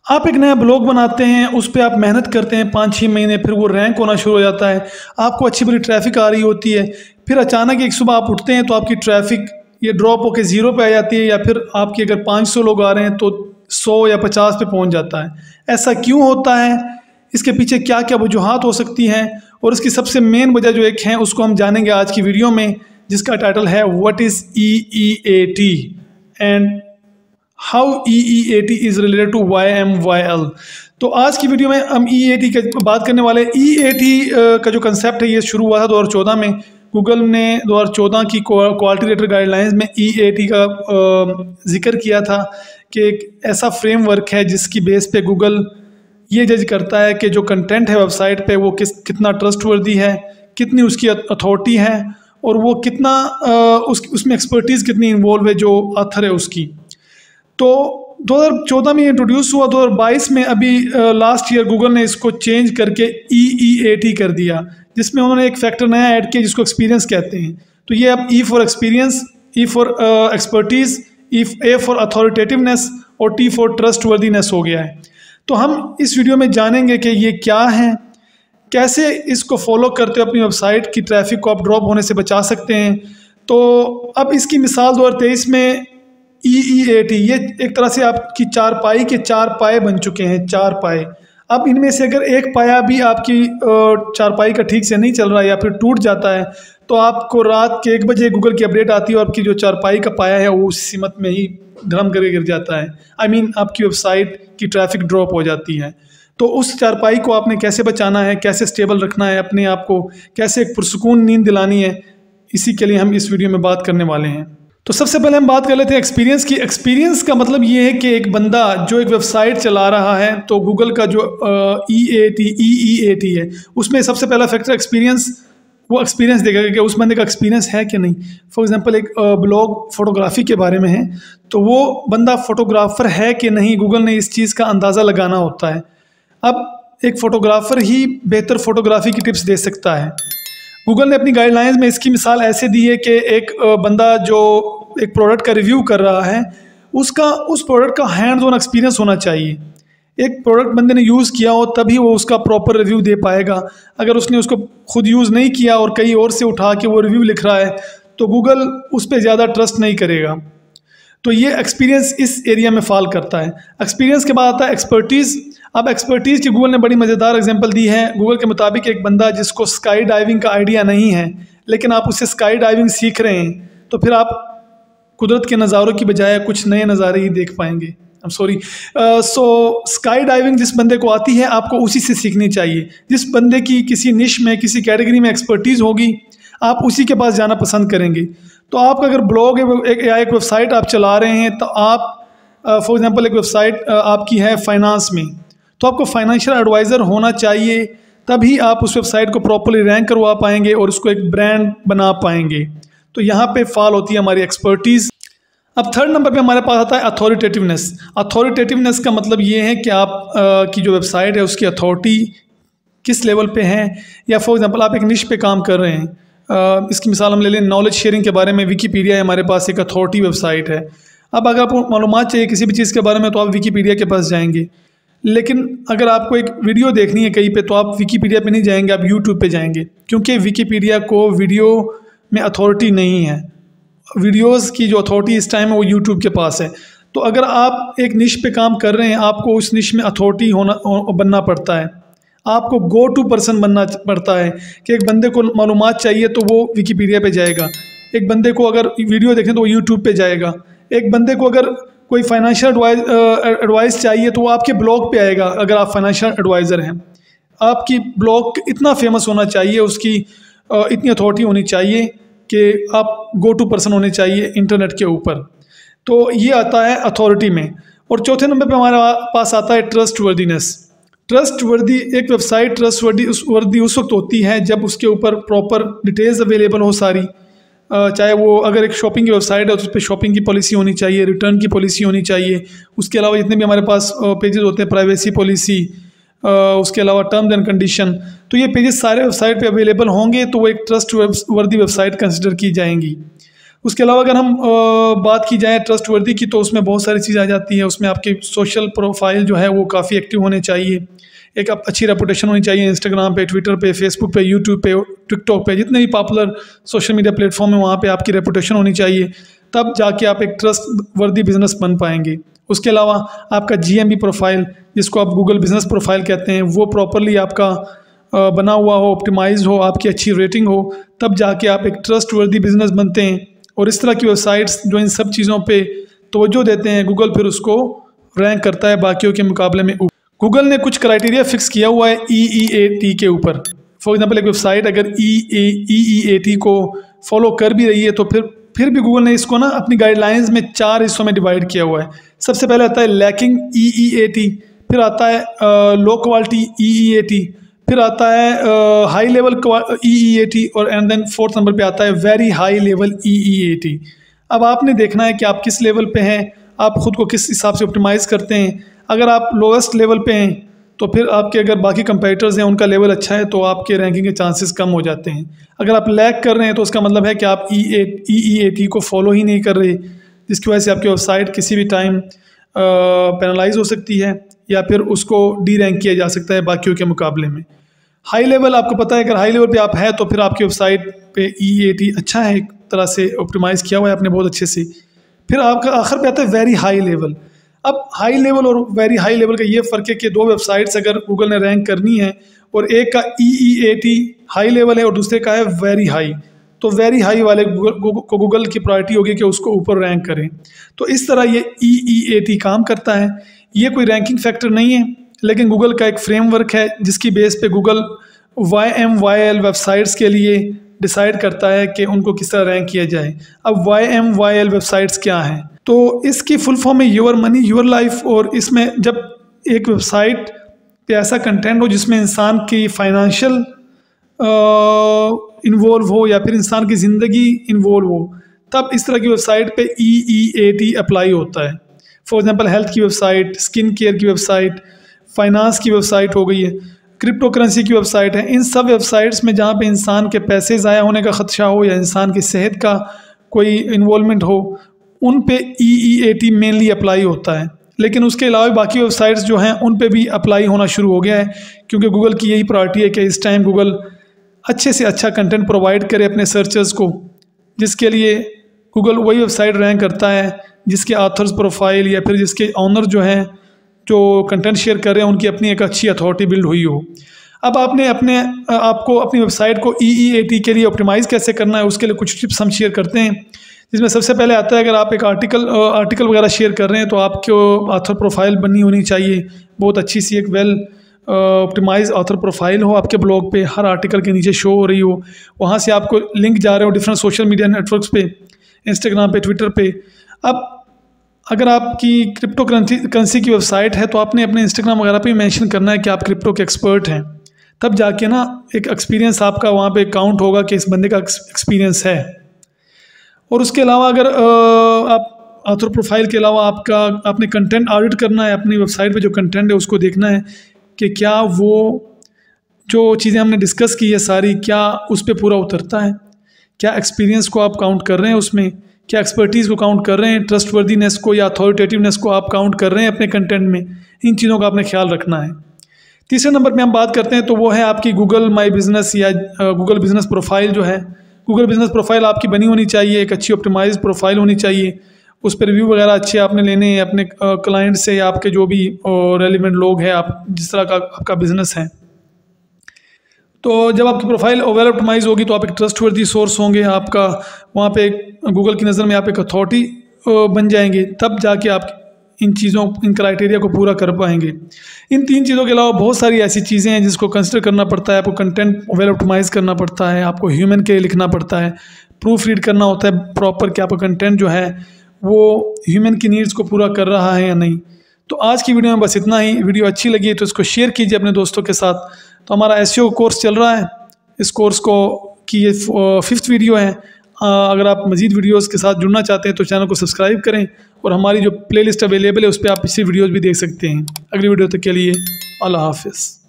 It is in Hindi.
आप एक नया ब्लॉग बनाते हैं, उस पे आप मेहनत करते हैं 5-6 महीने, फिर वो रैंक होना शुरू हो जाता है। आपको अच्छी बड़ी ट्रैफिक आ रही होती है, फिर अचानक एक सुबह आप उठते हैं तो आपकी ट्रैफिक ये ड्रॉप होकर ज़ीरो पे आ जाती है, या फिर आपके अगर 500 लोग आ रहे हैं तो 100 या 50 पे पहुंच जाता है। ऐसा क्यों होता है? इसके पीछे क्या क्या वजूहात हो सकती हैं, और इसकी सबसे मेन वजह जो एक है उसको हम जानेंगे आज की वीडियो में, जिसका टाइटल है what is EEAT and how EEAT is related to YMYL। तो आज की वीडियो में हम EEAT की बात करने वाले हैं। EEAT का जो कंसेप्ट है ये शुरू हुआ था 2014 में। गूगल ने 2014 की क्वालिटी रेटर गाइडलाइंस में EEAT का जिक्र किया था कि एक ऐसा फ्रेमवर्क है जिसकी बेस पे गूगल ये जज करता है कि जो कंटेंट है वेबसाइट पे वो कितना ट्रस्टवर्दी है, कितनी उसकी अथॉरिटी है, और वो कितना उसमें एक्सपर्टीज़ कितनी इन्वॉल्व है जो ऑथर है उसकी। तो 2014 में इंट्रोड्यूस हुआ, 2022 में अभी लास्ट ईयर गूगल ने इसको चेंज करके EEAT कर दिया, जिसमें उन्होंने एक फैक्टर नया ऐड किया जिसको एक्सपीरियंस कहते हैं। तो ये अब E for experience, E for expertise, A for authoritativeness और T फॉर ट्रस्टवर्दीनेस हो गया है। तो हम इस वीडियो में जानेंगे कि ये क्या है, कैसे इसको फॉलो करते हो अपनी वेबसाइट की ट्रैफिक को आप ड्रॉप होने से बचा सकते हैं। तो अब इसकी मिसाल 2023 में EEAT ये एक तरह से आपकी चारपाई के 4 पाए बन चुके हैं, 4 पाए। अब इनमें से अगर एक पाया भी आपकी चारपाई का ठीक से नहीं चल रहा है या फिर टूट जाता है तो आपको रात के 1 बजे गूगल की अपडेट आती है और आपकी जो चारपाई का पाया है वो उस सीमत में ही धर्म करके गिर जाता है। आपकी वेबसाइट की ट्रैफिक ड्रॉप हो जाती है। तो उस चारपाई को आपने कैसे बचाना है, कैसे स्टेबल रखना है अपने आप को, कैसे एक पुरसुकून नींद दिलानी है, इसी के लिए हम इस वीडियो में बात करने वाले हैं। तो सबसे पहले हम बात कर लेते हैं एक्सपीरियंस की। एक्सपीरियंस का मतलब ये है कि एक बंदा जो एक वेबसाइट चला रहा है, तो गूगल का जो EEAT है उसमें सबसे पहला फैक्टर एक्सपीरियंस, वो एक्सपीरियंस देखेगा कि उस बंदे का एक्सपीरियंस है कि नहीं। फॉर एग्जांपल एक ब्लॉग फोटोग्राफी के बारे में है तो वो बंदा फोटोग्राफर है कि नहीं, गूगल ने इस चीज़ का अंदाज़ा लगाना होता है। अब एक फ़ोटोग्राफ़र ही बेहतर फोटोग्राफी की टिप्स दे सकता है। गूगल ने अपनी गाइडलाइंस में इसकी मिसाल ऐसे दी है कि एक बंदा जो एक प्रोडक्ट का रिव्यू कर रहा है उस प्रोडक्ट का हैंड्स ऑन एक्सपीरियंस होना चाहिए। एक प्रोडक्ट बंदे ने यूज़ किया हो तभी वो उसका प्रॉपर रिव्यू दे पाएगा। अगर उसने उसको खुद यूज़ नहीं किया और कहीं और से उठा के वो रिव्यू लिख रहा है तो गूगल उस पर ज़्यादा ट्रस्ट नहीं करेगा। तो ये एक्सपीरियंस इस एरिया में फॉल करता है। एक्सपीरियंस के बाद आता है एक्सपर्टीज़। अब एक्सपर्टीज़ की गूगल ने बड़ी मज़ेदार एग्जांपल दी है। गूगल के मुताबिक एक बंदा जिसको स्काई डाइविंग का आइडिया नहीं है लेकिन आप उससे स्काई डाइविंग सीख रहे हैं तो फिर आप कुदरत के नज़ारों की बजाय कुछ नए नज़ारे ही देख पाएंगे। सो स्काई डाइविंग जिस बंदे को आती है आपको उसी से सीखनी चाहिए। जिस बंदे की किसी निश में, किसी कैटेगरी में एक्सपर्टीज़ होगी आप उसी के पास जाना पसंद करेंगे। तो आपका अगर ब्लॉग या एक वेबसाइट आप चला रहे हैं तो आप फॉर एग्जांपल एक वेबसाइट आपकी है फाइनेंस में, तो आपको फाइनेंशियल एडवाइज़र होना चाहिए, तभी आप उस वेबसाइट को प्रॉपर्ली रैंक करवा पाएंगे और उसको एक ब्रांड बना पाएंगे। तो यहाँ पे फॉल होती है हमारी एक्सपर्टीज़। अब थर्ड नंबर पे हमारे पास आता है अथॉरिटेटिवनेस। अथॉरिटेटिवनेस का मतलब ये है कि आप की जो वेबसाइट है उसकी अथॉरिटी किस लेवल पे है। या फॉर एग्जांपल आप एक निश पे काम कर रहे हैं, इसकी मिसाल हम ले लें नॉलेज शेयरिंग के बारे में। विकीपीडिया है हमारे पास, एक अथॉरिटी वेबसाइट है। अब अगर आपको मालूमात चाहिए किसी भी चीज़ के बारे में तो आप विकीपीडिया के पास जाएंगे, लेकिन अगर आपको एक वीडियो देखनी है कहीं पे तो आप विकीपीडिया पे नहीं जाएंगे, आप यूट्यूब पे जाएंगे, क्योंकि विकीपीडिया को वीडियो में अथॉरिटी नहीं है। वीडियोस की जो अथॉरिटी इस टाइम है वो यूट्यूब के पास है। तो अगर आप एक निश पे काम कर रहे हैं आपको उस निश में अथॉरिटी बनना पड़ता है। आपको गो टू पर्सन बनना पड़ता है कि एक बंदे को मालूमात चाहिए तो वो विकीपीडिया पे जाएगा, एक बंदे को अगर वीडियो देखें तो वो यूट्यूब पे जाएगा, एक बंदे को अगर कोई फाइनेंशियल एडवाइस चाहिए तो वो आपके ब्लॉग पे आएगा। अगर आप फाइनेंशियल एडवाइज़र हैं, आपकी ब्लॉग इतना फेमस होना चाहिए, उसकी इतनी अथॉरिटी होनी चाहिए कि आप गो टू पर्सन होने चाहिए इंटरनेट के ऊपर। तो ये आता है अथॉरिटी में। और चौथे नंबर पे हमारे पास आता है ट्रस्टवर्दीनेस। ट्रस्टवर्दी एक वेबसाइट ट्रस्टवर्दी उस वक्त होती है जब उसके ऊपर प्रॉपर डिटेल्स अवेलेबल हो सारी। चाहे वो अगर एक शॉपिंग की वेबसाइट है तो उस पर शॉपिंग की पॉलिसी होनी चाहिए, रिटर्न की पॉलिसी होनी चाहिए। उसके अलावा जितने भी हमारे पास पेजेस होते हैं, प्राइवेसी पॉलिसी, उसके अलावा टर्म्स एंड कंडीशन, तो ये पेजेस सारे वेबसाइट पे अवेलेबल होंगे तो वो एक ट्रस्टवर्दी वेबसाइट कंसिडर की जाएंगी। उसके अलावा अगर हम बात की जाए ट्रस्ट वर्दी की, तो उसमें बहुत सारी चीज़ आ जाती है। उसमें आपकी सोशल प्रोफाइल जो है वो काफ़ी एक्टिव होने चाहिए, एक अच्छी रेपुटेशन होनी चाहिए इंस्टाग्राम पे, ट्विटर पे, फेसबुक पे, यूट्यूब पे, टिकटॉक पे, जितने भी पॉपुलर सोशल मीडिया प्लेटफॉर्म है वहाँ पे आपकी रेपुटेशन होनी चाहिए, तब जाके आप एक ट्रस्ट वर्दी बिजनेस बन पाएंगे। उसके अलावा आपका GMB प्रोफाइल, जिसको आप गूगल बिजनेस प्रोफाइल कहते हैं, वो प्रॉपरली आपका बना हुआ हो, ऑप्टिमाइज हो, आपकी अच्छी रेटिंग हो, तब जाके आप एक ट्रस्ट वर्दी बिजनेस बनते हैं। और इस तरह की वेबसाइट्स जो इन सब चीज़ों पे तवज्जो देते हैं, गूगल फिर उसको रैंक करता है बाकियों के मुकाबले में। गूगल ने कुछ क्राइटेरिया फिक्स किया हुआ है EEAT के ऊपर। फॉर एग्जांपल एक वेबसाइट अगर EEAT को फॉलो कर भी रही है, तो फिर भी गूगल ने इसको ना अपनी गाइडलाइंस में 4 हिस्सों में डिवाइड किया हुआ है। सबसे पहले आता है लैकिंग EEAT, फिर आता है लो क्वालिटी EEAT, फिर आता है हाई लेवल EEAT, और एंड देन 4th नंबर पे आता है वेरी हाई लेवल EEAT। अब आपने देखना है कि आप किस लेवल पे हैं, आप ख़ुद को किस हिसाब से ऑप्टिमाइज़ करते हैं। अगर आप लोएस्ट लेवल पे हैं तो फिर आपके अगर बाकी कंपेटिटर्स हैं उनका लेवल अच्छा है तो आपके रैंकिंग के चांसेस कम हो जाते हैं। अगर आप लैग कर रहे हैं तो उसका मतलब है कि आप EEAT को फॉलो ही नहीं कर रहे, जिसकी वजह से आपकी वेबसाइट किसी भी टाइम पेनलाइज हो सकती है या फिर उसको डी रैंक किया जा सकता है बाकियों के मुकाबले में। हाई लेवल आपको पता है, अगर हाई लेवल पे आप हैं तो फिर आपकी वेबसाइट पे EEAT अच्छा है, एक तरह से ऑप्टिमाइज़ किया हुआ है आपने बहुत अच्छे से। फिर आपका आखिर पे आता है वेरी हाई लेवल। अब हाई लेवल और वेरी हाई लेवल का ये फ़र्क है कि 2 वेबसाइट्स अगर गूगल ने रैंक करनी है और एक का EEAT हाई लेवल है और दूसरे का है वेरी हाई, तो वेरी हाई वाले को गूगल की प्रायोरिटी होगी कि उसको ऊपर रैंक करें। तो इस तरह ये EEAT काम करता है। ये कोई रैंकिंग फैक्टर नहीं है, लेकिन गूगल का एक फ्रेमवर्क है जिसकी बेस पे गूगल YMYL वेबसाइट्स के लिए डिसाइड करता है कि उनको किस तरह रैंक किया जाए। अब YMYL वेबसाइट्स क्या हैं, तो इसकी फुल फॉर्म है योर मनी योर लाइफ। और इसमें जब एक वेबसाइट पे ऐसा कंटेंट हो जिसमें इंसान की फाइनेंशियल इन्वॉल्व हो या फिर इंसान की ज़िंदगी इन्वॉल्व हो, तब इस तरह की वेबसाइट पे EEAT अप्लाई होता है। फॉर एग्जांपल हेल्थ की वेबसाइट, स्किन केयर की वेबसाइट, फाइनेंस की वेबसाइट हो गई है, क्रिप्टो करेंसी की वेबसाइट है। इन सब वेबसाइट्स में जहाँ पे इंसान के पैसे ज़ाया होने का ख़दशा हो या इंसान की सेहत का कोई इन्वॉल्वमेंट हो, उन पे EEAT मेनली अप्लाई होता है। लेकिन उसके अलावा बाकी वेबसाइट्स जो हैं उन पे भी अप्लाई होना शुरू हो गया है, क्योंकि गूगल की यही प्रायोरिटी है कि इस टाइम गूगल अच्छे से अच्छा कंटेंट प्रोवाइड करे अपने सर्चर्स को, जिसके लिए गूगल वही वेबसाइट रैंक करता है जिसके ऑथर्स प्रोफाइल या फिर जिसके ऑनर जो हैं जो कंटेंट शेयर कर रहे हैं उनकी अपनी एक अच्छी अथॉरिटी बिल्ड हुई हो। अब आपने आपको अपनी वेबसाइट को EEAT के लिए ऑप्टिमाइज़ कैसे करना है, उसके लिए कुछ टिप्स हम शेयर करते हैं, जिसमें सबसे पहले आता है अगर आप एक आर्टिकल वगैरह शेयर कर रहे हैं तो आपको ऑथर प्रोफाइल बननी होनी चाहिए, बहुत अच्छी सी एक वेल ऑप्टिमाइज ऑथर प्रोफाइल हो आपके ब्लॉग पे, हर आर्टिकल के नीचे शो हो रही हो, वहाँ से आपको लिंक जा रहे हो डिफरेंट सोशल मीडिया नेटवर्क्स पे, इंस्टाग्राम पे, ट्विटर पे। अब अगर आपकी क्रिप्टो करेंसी की वेबसाइट है तो आपने अपने इंस्टाग्राम वगैरह पे मेंशन करना है कि आप क्रिप्टो के एक्सपर्ट हैं, तब जाके ना एक एक्सपीरियंस आपका वहाँ पे काउंट होगा कि इस बंदे का एक्सपीरियंस है। और उसके अलावा अगर आप ऑथर प्रोफाइल के अलावा आपने कंटेंट ऑडिट करना है, अपनी वेबसाइट पे जो कंटेंट है उसको देखना है कि क्या वो जो चीज़ें हमने डिस्कस की है सारी, क्या उस पर पूरा उतरता है, क्या एक्सपीरियंस को आप काउंट कर रहे हैं उसमें, क्या एक्सपर्टीज़ को काउंट कर रहे हैं, ट्रस्टवर्दीनेस को या अथॉरिटेटिवनेस को आप काउंट कर रहे हैं अपने कंटेंट में। इन चीज़ों का आपने ख्याल रखना है। तीसरे नंबर पे हम बात करते हैं तो वो है आपकी गूगल माई बिज़नेस या गूगल बिज़नेस प्रोफाइल जो है। गूगल बिज़नेस प्रोफाइल आपकी बनी होनी चाहिए, एक अच्छी ऑप्टिमाइज्ड प्रोफाइल होनी चाहिए, उस पर रिव्यू वगैरह अच्छे आपने लेने हैं अपने क्लाइंट से या आपके जो भी रेलिवेंट लोग हैं, आप जिस तरह का आपका बिज़नेस है। तो जब आपकी प्रोफाइल वेल ऑप्टिमाइज होगी तो आप एक ट्रस्टवर्दी सोर्स होंगे, आपका वहाँ पे गूगल की नज़र में आप एक अथॉरिटी बन जाएंगे, तब जाके आप इन क्राइटेरिया को पूरा कर पाएंगे। इन 3 चीज़ों के अलावा बहुत सारी ऐसी चीज़ें हैं जिसको कंसिडर करना पड़ता है। आपको कंटेंट वेल ऑप्टिमाइज करना पड़ता है, आपको ह्यूमन के लिए लिखना पड़ता है, प्रूफ रीड करना होता है प्रॉपर कि आपका कंटेंट जो है वो ह्यूमन की नीड्स को पूरा कर रहा है या नहीं। तो आज की वीडियो में बस इतना ही। वीडियो अच्छी लगी तो इसको शेयर कीजिए अपने दोस्तों के साथ। तो हमारा SEO कोर्स चल रहा है, इस कोर्स को की ये 5th वीडियो है। अगर आप मज़ीद वीडियोस के साथ जुड़ना चाहते हैं तो चैनल को सब्सक्राइब करें और हमारी जो प्लेलिस्ट अवेलेबल है उस पर आप पिछली वीडियोस भी देख सकते हैं। अगली वीडियो तक के लिए अल्लाह हाफ़िज़।